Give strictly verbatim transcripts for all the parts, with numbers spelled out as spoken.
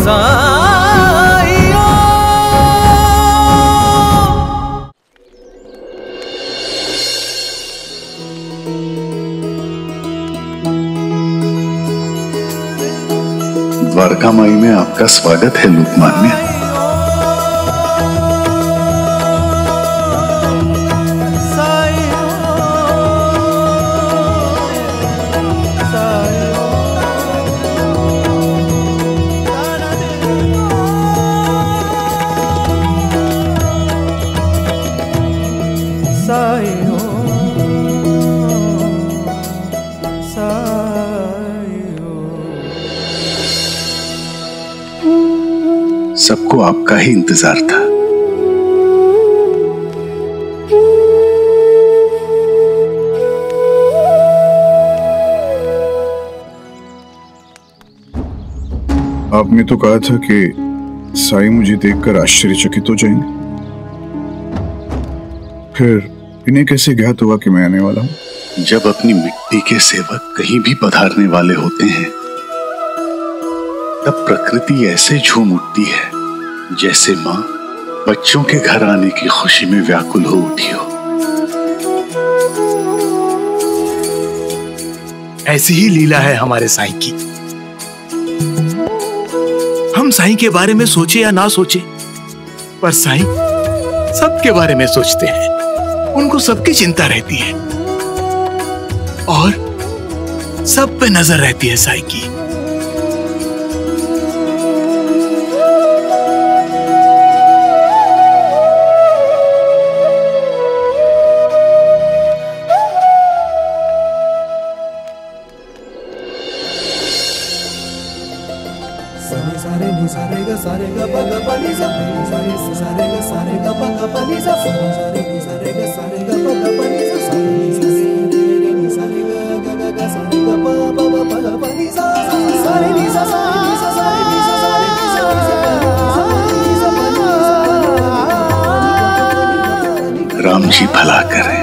द्वारका माई में आपका स्वागत है लोकमान्य। सबको आपका ही इंतजार था। आपने तो कहा था कि साई मुझे देखकर आश्चर्यचकित हो जाएंगे, फिर इन्हें कैसे ज्ञात हुआ कि मैं आने वाला हूं? जब अपनी मिट्टी के सेवक कहीं भी पधारने वाले होते हैं तब प्रकृति ऐसे झूम उठती है जैसे मां बच्चों के घर आने की खुशी में व्याकुल हो उठी हो। ऐसी ही लीला है हमारे साईं की। हम साईं के बारे में सोचे या ना सोचे, पर साईं सबके बारे में सोचते हैं। उनको सबकी चिंता रहती है और सब पे नजर रहती है साईं की। राम जी भला करें।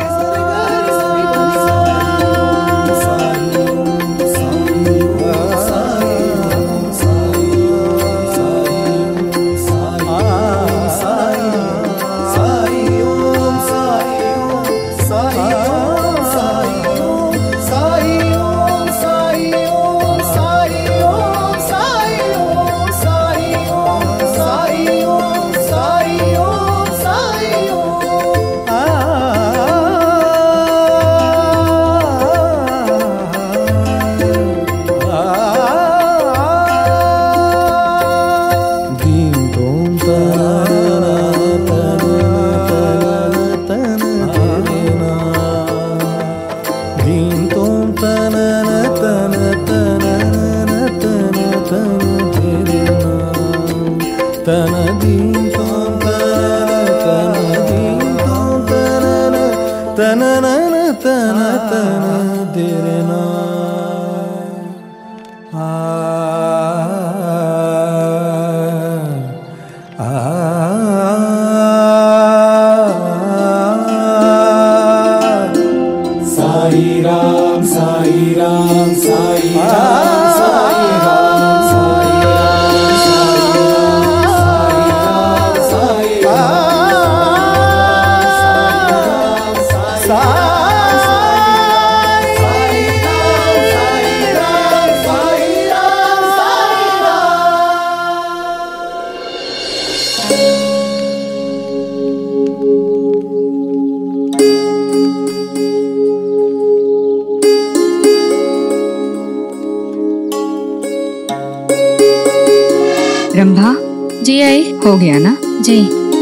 रंभा जी आए, हो गया ना जी।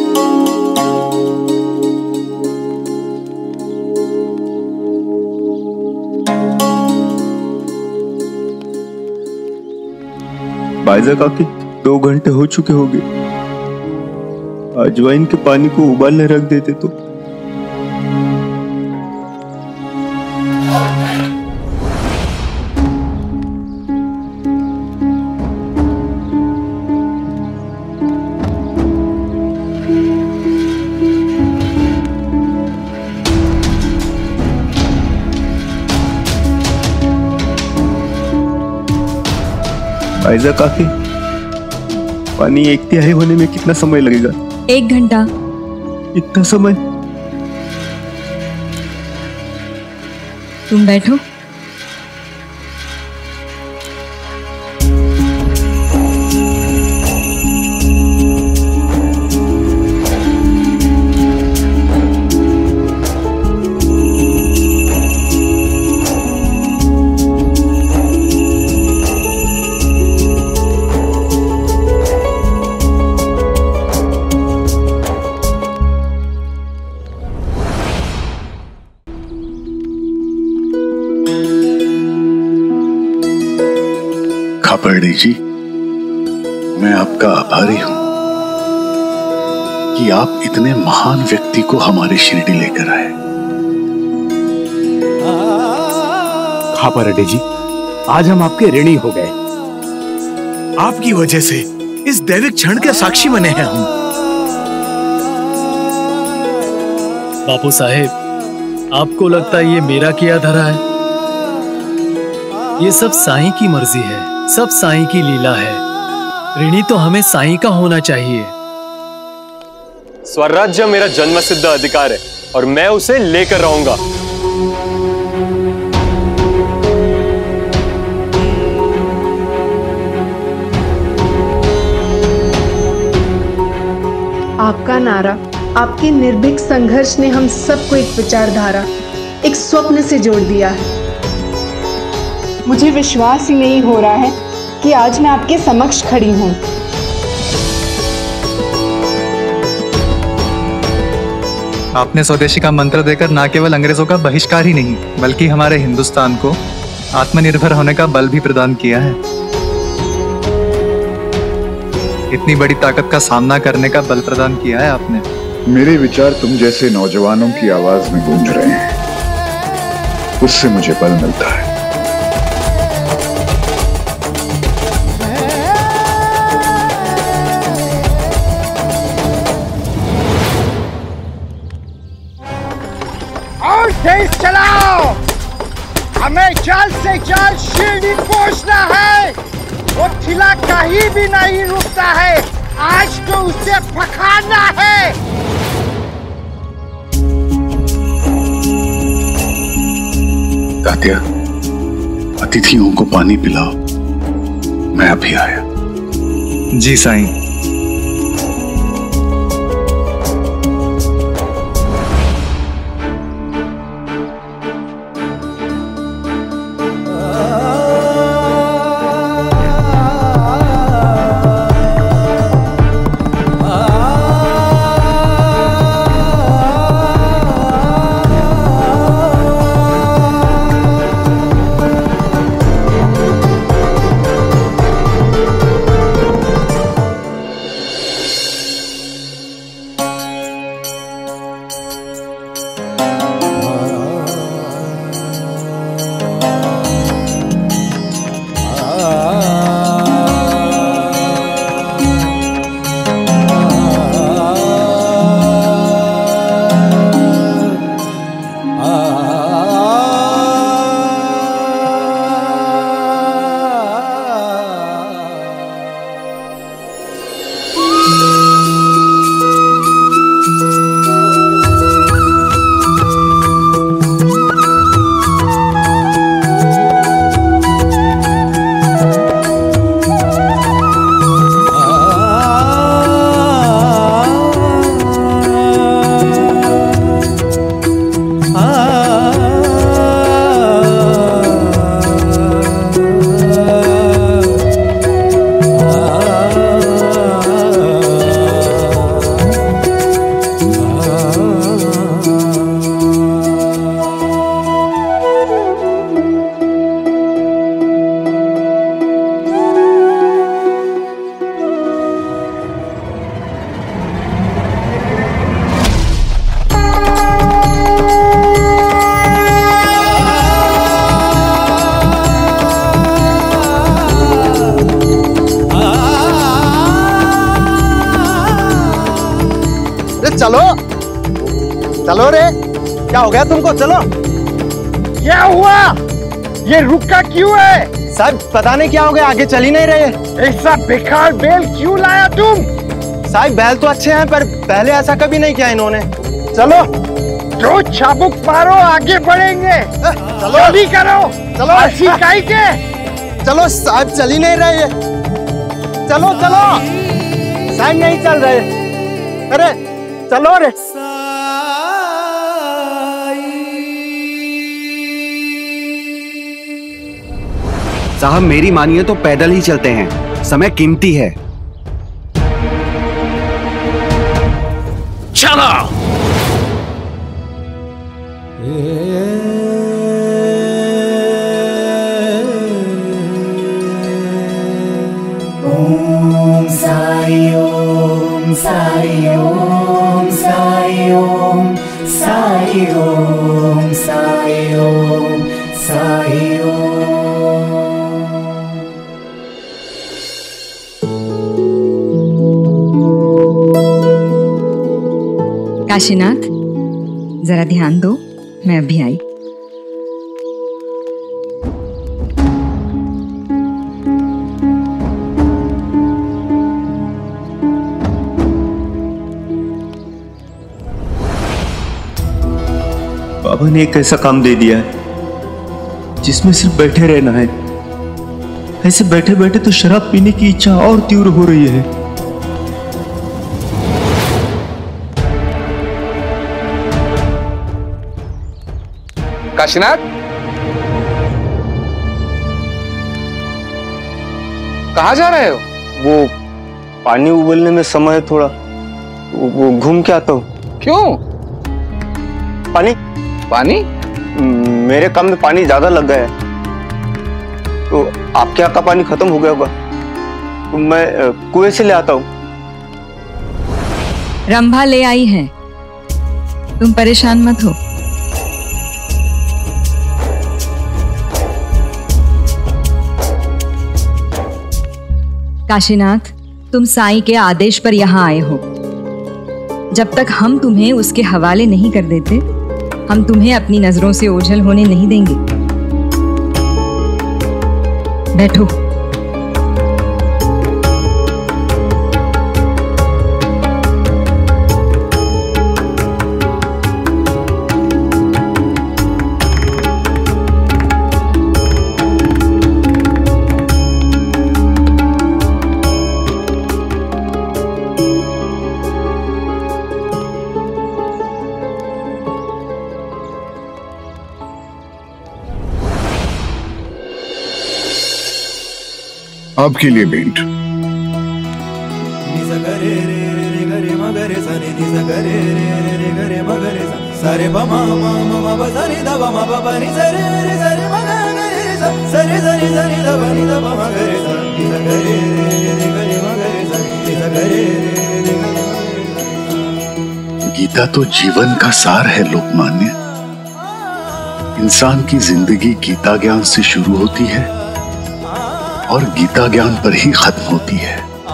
बाइजा काकी, दो घंटे हो चुके होंगे। अजवाइन के पानी को उबालने रख देते तो। बाइजा काकी, पानी एक तिहाई होने में कितना समय लगेगा? एक घंटा। इतना समय? तुम बैठो। खापर्डे जी, मैं आपका आभारी हूं कि आप इतने महान व्यक्ति को हमारे शिरडी लेकर आए। खापर्डे जी, आज हम आपके ऋणी हो गए। आपकी वजह से इस दैविक क्षण के साक्षी बने हैं हम। बापू साहेब, आपको लगता है ये मेरा किया धरा है? ये सब साईं की मर्जी है, सब साईं की लीला है। ऋणी तो हमें साईं का होना चाहिए। स्वराज्य मेरा जन्मसिद्ध अधिकार है और मैं उसे लेकर रहूंगा। आपका नारा, आपके निर्भीक संघर्ष ने हम सबको एक विचारधारा, एक स्वप्न से जोड़ दिया है। मुझे विश्वास ही नहीं हो रहा है कि आज मैं आपके समक्ष खड़ी हूं। आपने स्वदेशी का मंत्र देकर न केवल अंग्रेजों का बहिष्कार ही नहीं, बल्कि हमारे हिंदुस्तान को आत्मनिर्भर होने का बल भी प्रदान किया है। इतनी बड़ी ताकत का सामना करने का बल प्रदान किया है आपने। मेरे विचार तुम जैसे नौजवानों की आवाज में गूंज रहे हैं, उससे मुझे बल मिलता है। और तेज चलाओ, हमें जल्द से जल्द शिरडी पहुंचना है। वो तिलक कहीं भी नहीं रुकता है, आज तो उसे पकड़ना है। तात्या, अतिथियों को पानी पिलाओ, मैं अभी आया। जी साईं। चलो चलो रे, क्या हो गया तुमको? चलो। क्या हुआ? ये रुका क्यों है? साहब पता नहीं क्या हो गया, आगे चल ही नहीं रहे। ऐसा बेकार बैल क्यों लाया तुम? साहब बैल तो अच्छे हैं पर पहले ऐसा कभी नहीं किया इन्होंने। चलो जो चाबुक मारो आगे बढ़ेंगे। चलो जल्दी करो। चलो ऐसी काई के। चलो साहब चल ही नहीं रहे। चलो चलो साहब नहीं चल रहे। अरे चलो रे। साहब मेरी मानिए तो पैदल ही चलते हैं, समय कीमती है। चलो। ओम साई ओम साई ओम साई ओम साई ओम साई ओम साई ओम। काशीनाथ जरा ध्यान दो, मैं अभी आई। बाबा ने एक ऐसा काम दे दिया है जिसमें सिर्फ बैठे रहना है। ऐसे बैठे बैठे तो शराब पीने की इच्छा और तीव्र हो रही है। काशीनाथ कहाँ जा रहे हो? वो पानी उबलने में समय है थोड़ा, वो घूम के आता हूँ। क्यों? पानी पानी मेरे काम में पानी ज्यादा लग गया है, तो आपके यहाँ का पानी खत्म हो गया होगा, तो मैं कुएं से ले आता हूँ। रंभा ले आई है, तुम परेशान मत हो। काशीनाथ तुम साईं के आदेश पर यहाँ आए हो। जब तक हम तुम्हें उसके हवाले नहीं कर देते, हम तुम्हें अपनी नजरों से ओझल होने नहीं देंगे। बैठो। आपके लिए भेंट। गीता तो जीवन का सार है लोकमान्य। इंसान की जिंदगी गीता ज्ञान से शुरू होती है और गीता ज्ञान पर ही खत्म होती है।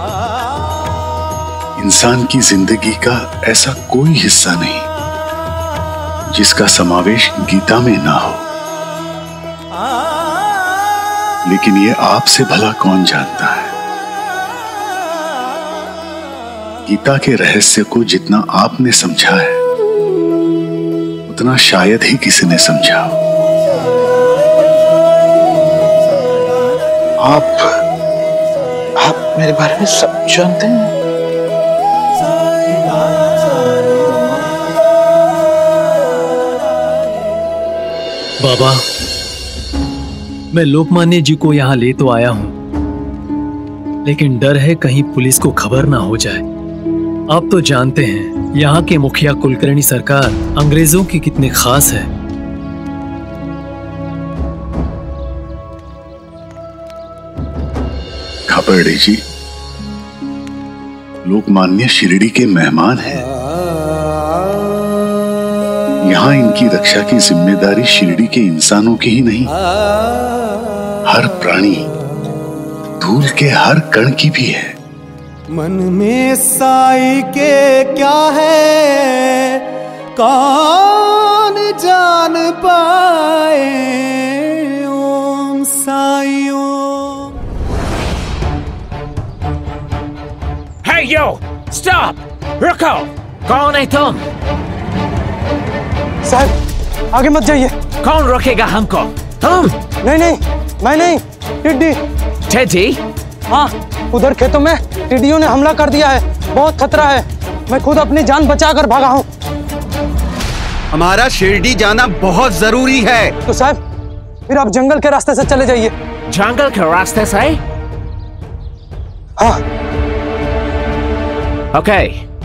इंसान की जिंदगी का ऐसा कोई हिस्सा नहीं जिसका समावेश गीता में ना हो। लेकिन ये आपसे भला कौन जानता है? गीता के रहस्य को जितना आपने समझा है उतना शायद ही किसी ने समझा हो। आप आप मेरे बारे में सब जानते हैं। बाबा मैं लोकमान्य जी को यहाँ ले तो आया हूँ, लेकिन डर है कहीं पुलिस को खबर ना हो जाए। आप तो जानते हैं यहाँ के मुखिया कुलकर्णी सरकार अंग्रेजों की कितनी खास है। खापर्डे जी, लोकमान्य शिरडी के मेहमान हैं। यहाँ इनकी रक्षा की जिम्मेदारी शिरडी के इंसानों की ही नहीं, हर प्राणी, धूल के हर कण की भी है। मन में साई के क्या है कौन जान पाए। ओम साई ओम। Hey yo, stop! रुको! कौन है तुम? साहब आगे मत जाइए। कौन रोकेगा हमको? तुम? नहीं नहीं, मैं नहीं, टिड्डी। टिड्डी? हाँ, उधर खेतों में टिड्डियों ने हमला कर दिया है, बहुत खतरा है। मैं खुद अपनी जान बचाकर भागा हूँ। हमारा शिरडी जाना बहुत जरूरी है। तो साहब फिर आप जंगल के रास्ते से चले जाइए। जंगल के रास्ते से? हाँ। Okay.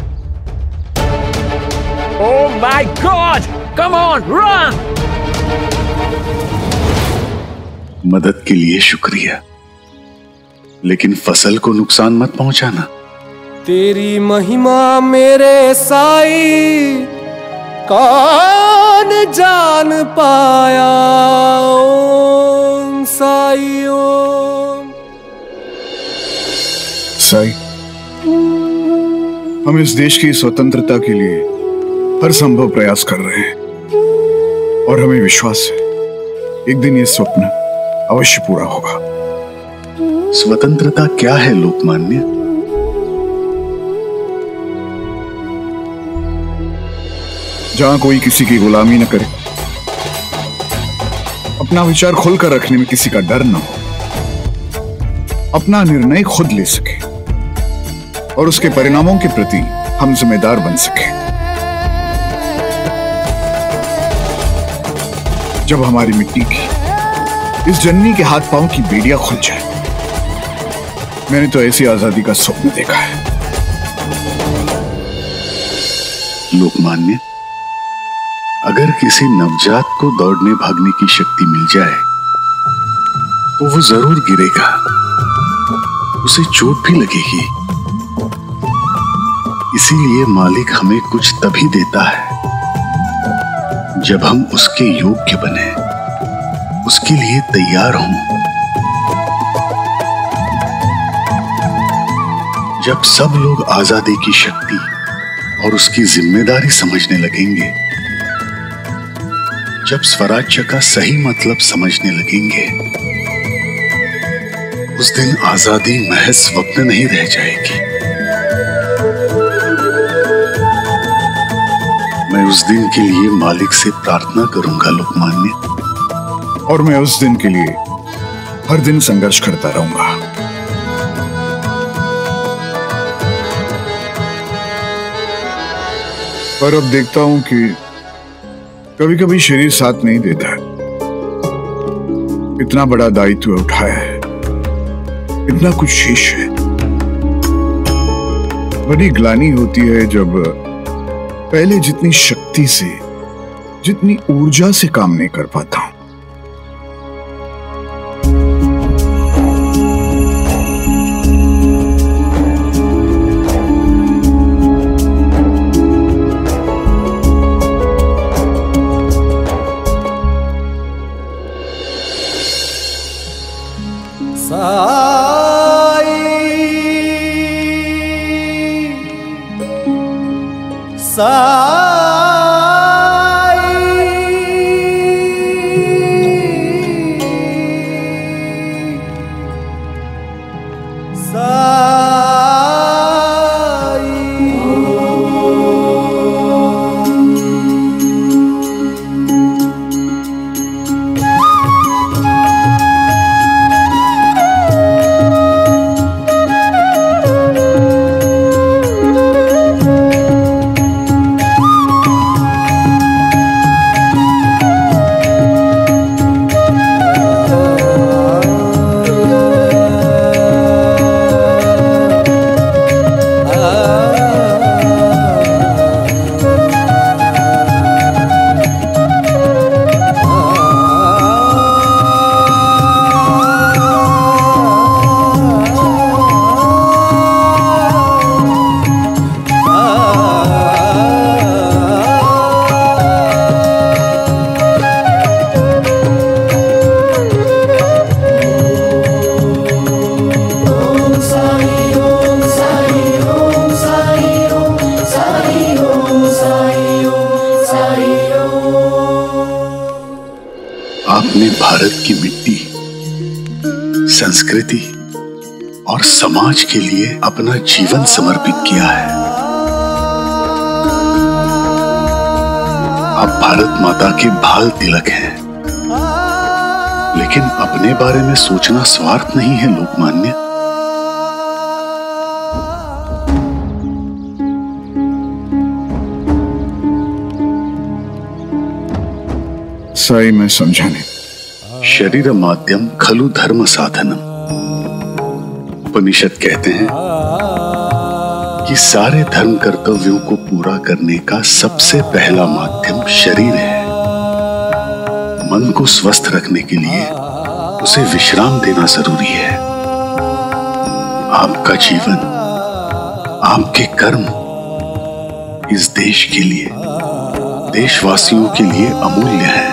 Oh my God! Come on, run! मदद के लिए शुक्रिया, लेकिन फसल को नुकसान मत पहुंचाना। तेरी महिमा मेरे साई कौन जान पाया। ओम साई ओम। साई, हम इस देश की स्वतंत्रता के लिए हर संभव प्रयास कर रहे हैं और हमें विश्वास है एक दिन ये स्वप्न अवश्य पूरा होगा। स्वतंत्रता क्या है लोकमान्य? जहां कोई किसी की गुलामी न करे, अपना विचार खुलकर रखने में किसी का डर न हो, अपना निर्णय खुद ले सके और उसके परिणामों के प्रति हम जिम्मेदार बन सके। जब हमारी मिट्टी की इस जननी के हाथ पांव की बेड़ियां खुल जाए, मैंने तो ऐसी आजादी का स्वप्न देखा है। लोकमान्य, अगर किसी नवजात को दौड़ने भागने की शक्ति मिल जाए तो वो जरूर गिरेगा, उसे चोट भी लगेगी। इसीलिए मालिक हमें कुछ तभी देता है जब हम उसके योग्य बने, उसके लिए तैयार हों। जब सब लोग आजादी की शक्ति और उसकी जिम्मेदारी समझने लगेंगे, जब स्वराज्य का सही मतलब समझने लगेंगे, उस दिन आजादी महज स्वप्न नहीं रह जाएगी। मैं उस दिन के लिए मालिक से प्रार्थना करूंगा लोकमान्य, और मैं उस दिन के लिए हर दिन संघर्ष करता रहूंगा। पर अब देखता हूं कि कभी कभी शरीर साथ नहीं देता। इतना बड़ा दायित्व उठाया है, इतना कुछ शेष है। बड़ी ग्लानि होती है जब पहले जितनी शक्ति से, जितनी ऊर्जा से काम नहीं कर पाता हूं। साई साई आपने भारत की मिट्टी संस्कृति और समाज के लिए अपना जीवन समर्पित किया है। आप भारत माता के भाल तिलक हैं, लेकिन अपने बारे में सोचना स्वार्थ नहीं है लोकमान्य। साई, मैं समझा नहीं। शरीर माध्यम खलु धर्म साधनम। उपनिषद कहते हैं कि सारे धर्म कर्तव्यों को पूरा करने का सबसे पहला माध्यम शरीर है। मन को स्वस्थ रखने के लिए उसे विश्राम देना जरूरी है। आपका जीवन, आपके कर्म इस देश के लिए, देशवासियों के लिए अमूल्य है।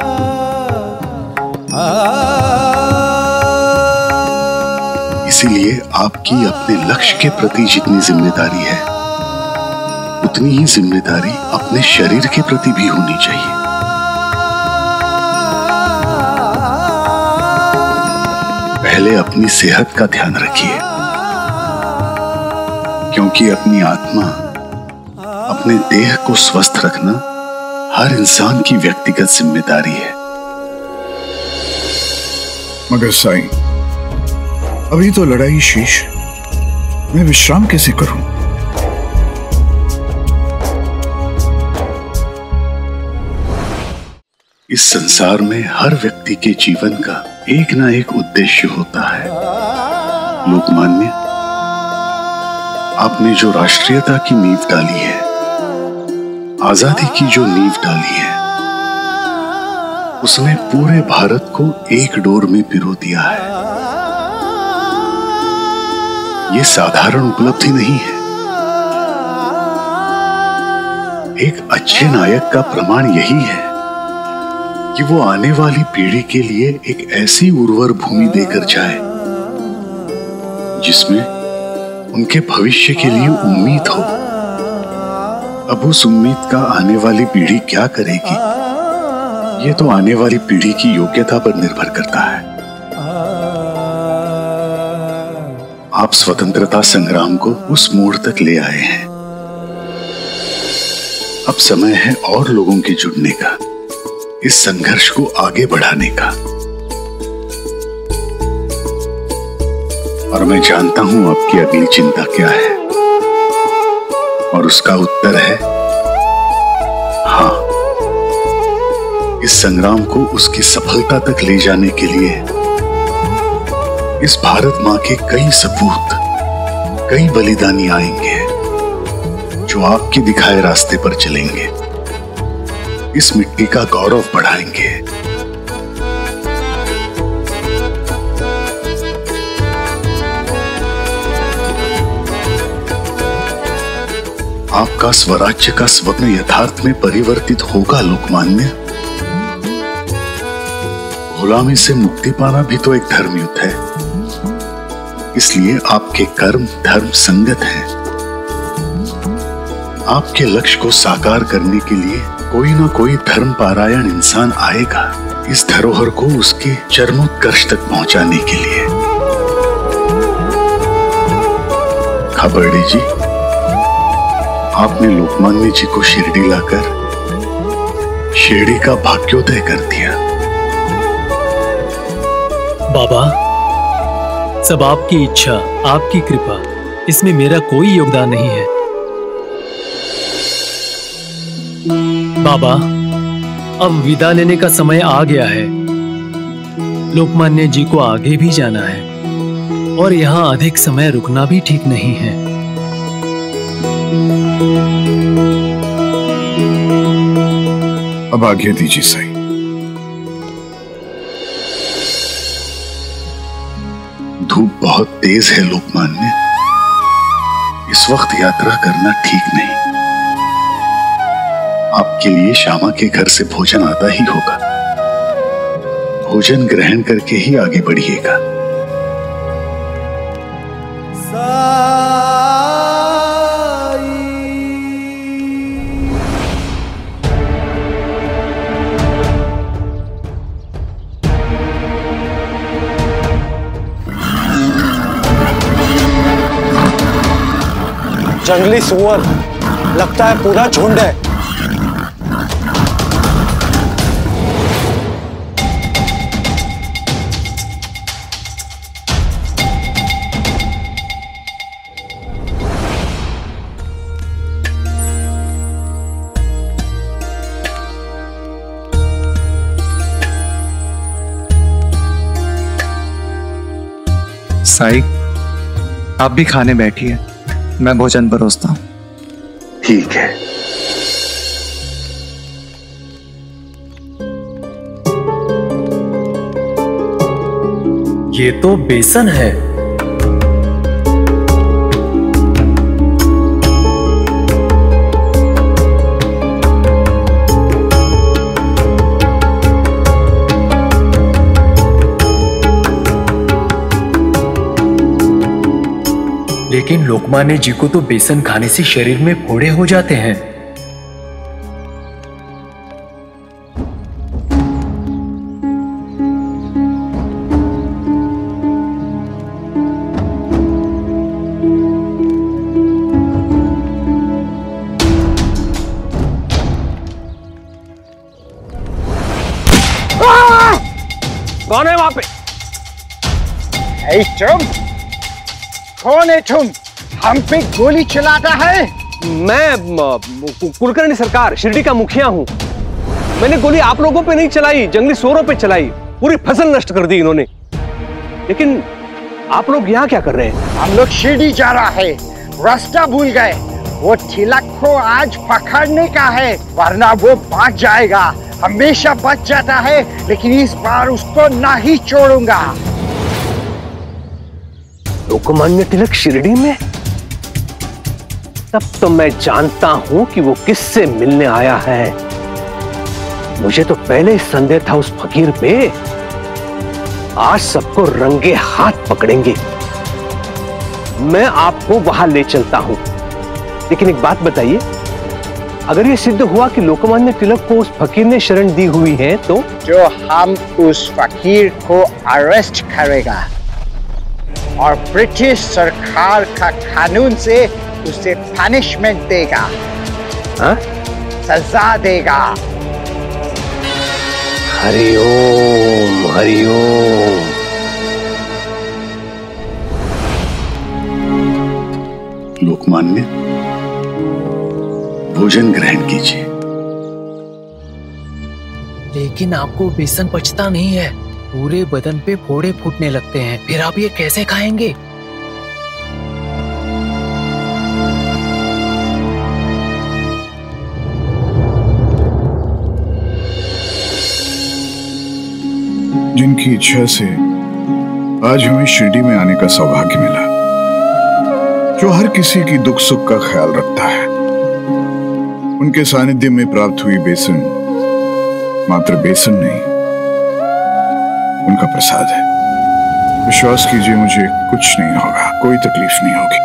इसीलिए आपकी अपने लक्ष्य के प्रति जितनी जिम्मेदारी है, उतनी ही जिम्मेदारी अपने शरीर के प्रति भी होनी चाहिए। पहले अपनी सेहत का ध्यान रखिए, क्योंकि अपनी आत्मा, अपने देह को स्वस्थ रखना हर इंसान की व्यक्तिगत जिम्मेदारी है। मगर साईं, अभी तो लड़ाई शेष, मैं विश्राम कैसे करूं? इस संसार में हर व्यक्ति के जीवन का एक ना एक उद्देश्य होता है। लोकमान्य, आपने जो राष्ट्रीयता की नींव डाली है, आजादी की जो नींव डाली है, उसने पूरे भारत को एक डोर में पिरो दिया है। ये साधारण उपलब्धि नहीं है। एक अच्छे नायक का प्रमाण यही है कि वो आने वाली पीढ़ी के लिए एक ऐसी उर्वर भूमि देकर जाए जिसमें उनके भविष्य के लिए उम्मीद हो। अब उस उम्मीद का आने वाली पीढ़ी क्या करेगी, ये तो आने वाली पीढ़ी की योग्यता पर निर्भर करता है। आप स्वतंत्रता संग्राम को उस मोड़ तक ले आए हैं। अब समय है और लोगों के जुड़ने का, इस संघर्ष को आगे बढ़ाने का। और मैं जानता हूं आपकी अगली चिंता क्या है, और उसका उत्तर है हाँ। इस संग्राम को उसकी सफलता तक ले जाने के लिए इस भारत मां के कई सपूत, कई बलिदानी आएंगे जो आपके दिखाए रास्ते पर चलेंगे, इस मिट्टी का गौरव बढ़ाएंगे। आपका स्वराज्य का स्वप्न यथार्थ में परिवर्तित होगा लोकमान्य। गुलामी से मुक्ति पाना भी तो एक धर्म युद्ध है, इसलिए आपके कर्म धर्म संगत हैं। आपके लक्ष्य को साकार करने के लिए कोई ना कोई धर्म पारायण इंसान आएगा, इस धरोहर को उसके चरमोत्कर्ष तक पहुंचाने के लिए। खबरडी जी, आपने लोकमान्य जी को शिरडी लाकर शिरडी का भाग्योदय कर दिया। बाबा, सब आपकी इच्छा, आपकी कृपा, इसमें मेरा कोई योगदान नहीं है। बाबा, अब विदा लेने का समय आ गया है। लोकमान्य जी को आगे भी जाना है और यहाँ अधिक समय रुकना भी ठीक नहीं है। अब आज्ञा दीजिए साईं। धूप बहुत तेज है लोकमान्य, इस वक्त यात्रा करना ठीक नहीं। आपके लिए श्यामा के घर से भोजन आता ही होगा, भोजन ग्रहण करके ही आगे बढ़िएगा। जंगली सुअर, लगता है पूरा झुंड है। साई, आप भी खाने बैठिए, मैं भोजन परोसता हूँ। ठीक है। ये तो बेसन है। लेकिन लोकमान्य जी को तो बेसन खाने से शरीर में फोड़े हो जाते हैं। कौन है वहां पे? ऐ तुम कौन है तुम? हम पे गोली चलाता है? मैं कुलकर्णी सरकार, शिरडी का मुखिया हूं। मैंने गोली आप लोगों पे नहीं चलाई, जंगली सूअरों पे चलाई। पूरी फसल नष्ट कर दी इन्होंने। लेकिन आप लोग यहाँ क्या कर रहे हैं? हम लोग शिरडी जा रहा है, रास्ता भूल गए। वो तिलक को आज पकड़ने का है, वरना वो भाग जाएगा। हमेशा बच जाता है, लेकिन इस बार उसको नहीं छोड़ूंगा। लोकमान्य तिलक शिरडी में? तब तो मैं जानता हूं कि वो किससे मिलने आया है। मुझे तो पहले ही संदेह था उस फकीर पे। आज सबको रंगे हाथ पकड़ेंगे। मैं आपको वहां ले चलता हूं। लेकिन एक बात बताइए, अगर ये सिद्ध हुआ कि लोकमान्य तिलक को उस फकीर ने शरण दी हुई है तो? जो हम उस फकीर को अरेस्ट करेगा और ब्रिटिश सरकार का कानून से उसे पनिशमेंट देगा। हा? सजा देगा। हरिओम हरिओम। लोकमान्य, भोजन ग्रहण कीजिए। लेकिन आपको बेसन पचता नहीं है, पूरे बदन पे फोड़े फूटने लगते हैं, फिर आप ये कैसे खाएंगे? जिनकी इच्छा से आज हमें शिरडी में आने का सौभाग्य मिला, जो हर किसी की दुख सुख का ख्याल रखता है, उनके सानिध्य में प्राप्त हुई बेसन मात्र बेसन नहीं, उनका प्रसाद है। विश्वास कीजिए, मुझे कुछ नहीं होगा, कोई तकलीफ नहीं होगी।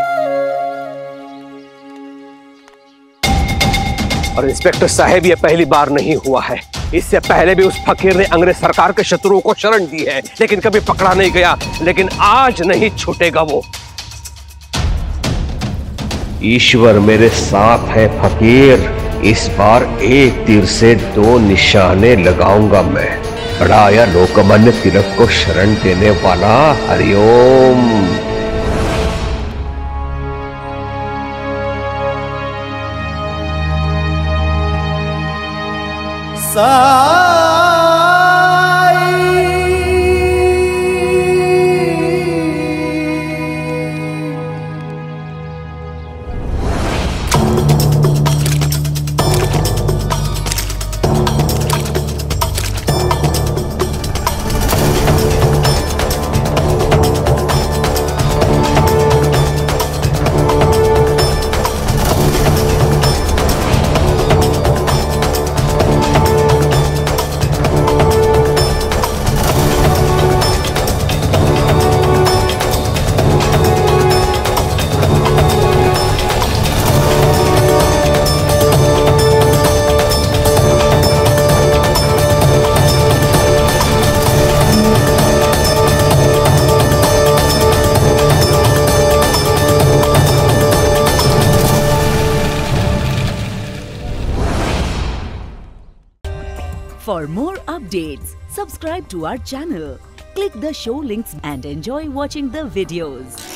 और इंस्पेक्टर साहब, ये पहली बार नहीं हुआ है। इससे पहले भी उस फकीर ने अंग्रेज सरकार के शत्रुओं को शरण दी है, लेकिन कभी पकड़ा नहीं गया। लेकिन आज नहीं छूटेगा वो। ईश्वर मेरे साथ है फकीर। इस बार एक तीर से दो निशाने लगाऊंगा मैं। बड़ा आया लोकमान्य तिलक को शरण देने वाला। Hariom. For more updates, subscribe to our channel, click the show links and enjoy watching the videos.